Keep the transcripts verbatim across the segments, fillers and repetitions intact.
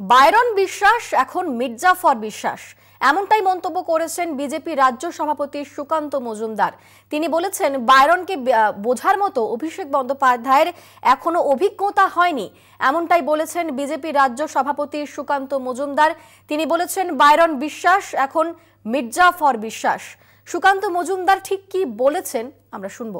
Byron বিশ্বাস এখন মির্জাফর বিশ্বাস এমনটাই মন্তব্য করেছেন বিজেপি রাজ্য সভাপতি সুকান্ত মজুমদার। তিনি বলেছেন বাইরনকে বোঝার মতো অভিষেক বন্দ্যোপাধ্যায়ের এখনো অভিজ্ঞতা হয়নি। এমনটাই বলেছেন বিজেপি রাজ্য সভাপতি সুকান্ত মজুমদার। তিনি বলেছেন বাইরন বিশ্বাস এখন মির্জাফর বিশ্বাস। সুকান্ত মজুমদার ঠিক কি বলেছেন আমরা শুনবো।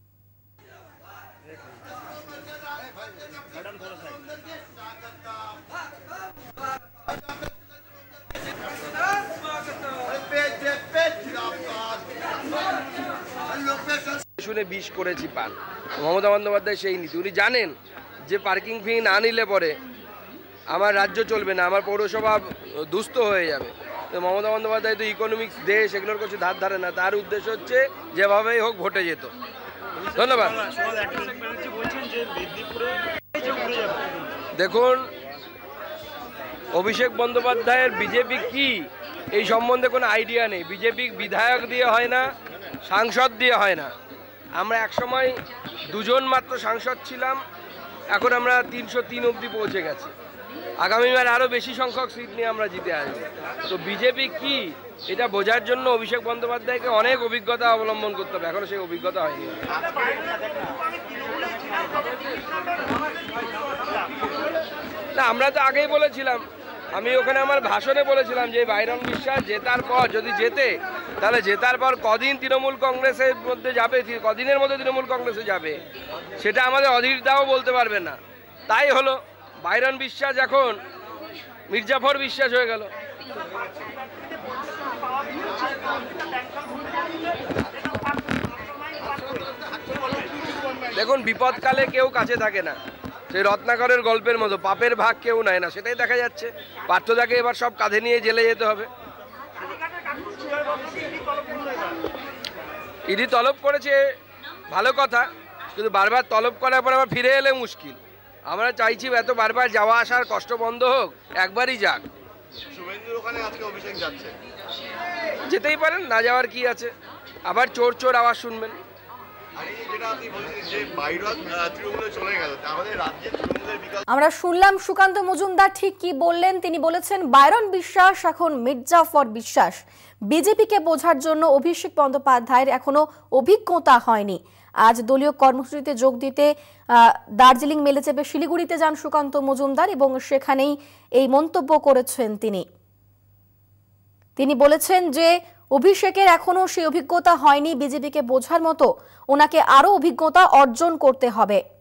শুনে বিষ করেছি পান। মমতা বন্দ্যোপাধ্যায় সেই নীতি, উনি জানেন যে পার্কিং ফি না নিলে পরে আমার রাজ্য চলবে না, আমার পৌরসভা দুস্থ হয়ে যাবে। তো মমতা বন্দ্যোপাধ্যায় তো ইকোনমিক্স দেশ এগুলোর কিছু ধার ধারে না, তার উদ্দেশ্য হচ্ছে যেভাবেই হোক ভোটে যেত। ধন্যবাদ। দেখুন, অভিষেক বন্দ্যোপাধ্যায়ের বিজেপি কি এই সম্বন্ধে কোনো আইডিয়া নেই। বিজেপি বিধায়ক দিয়ে হয় না, সাংসদ দিয়ে হয় না। আমরা একসময় দুজন মাত্র সাংসদ ছিলাম, এখন আমরা তিনশো তিন অবধি পৌঁছে গেছি। আগামীবার আরও বেশি সংখ্যক সিট নিয়ে আমরা জিতে আসবো। তো বিজেপি কি এটা বোঝার জন্য অভিষেক বন্দ্যোপাধ্যায়কে অনেক অভিজ্ঞতা অবলম্বন করতে হবে, এখনো সেই অভিজ্ঞতা হয়নি। না, আমরা তো আগেই বলেছিলাম, আমি ওখানে আমার ভাষণে বলেছিলাম যে বাইরন বিশ্বাস জেতার পর যদি জেতে তাহলে জেতার পর কদিন তৃণমূল কংগ্রেসের মধ্যে যাবে, কদিনের মধ্যে তৃণমূল কংগ্রেসে যাবে সেটা আমাদের অধীরদাও বলতে পারবে না। তাই হলো, বাইরন বিশ্বাস এখন মির্জাফর বিশ্বাস হয়ে গেল। দেখুন, বিপদকালে কেউ কাছে থাকে না, সেই রত্নাকরের গল্পের মতো পাপের ভাগ কেউ নেয় না, সেটাই দেখা যাচ্ছে। পার্থদাকে এবার সব কাঁধে নিয়ে জেলে যেতে হবে। ইডি তলব করেছে ভালো কথা, কিন্তু বারবার তলব করার পর আবার ফিরে এলে মুশকিল। আমরা চাইছি এত বারবার যাওয়া আসার কষ্ট বন্ধ হোক, একবারই যাক। যেতেই পারেন, না যাওয়ার কি আছে। আবার চোর চোর আওয়াজ শুনবেন। আমরা শুনলাম সুকান্ত মজুমদার ঠিক কি বললেন। তিনি বলেছেন বাইরন বিশ্বাস এখন মির্জাফর বিশ্বাস। বিজেপিকে বোঝার জন্য অভিষেক বন্দ্যোপাধ্যায়ের এখনো অভিজ্ঞতা হয়নি। আজ দলীয় কর্মসূচিতে যোগ দিতে দার্জিলিং মেলে চেপে শিলিগুড়িতে যান সুকান্ত মজুমদার এবং সেখানেই এই মন্তব্য করেছেন তিনি। তিনি বলেছেন যে অভিষেকের এখনো সেই অভিজ্ঞতা হয়নি, বিজেপিকে বোঝার মতো ওনাকে আরো অভিজ্ঞতা অর্জন করতে হবে।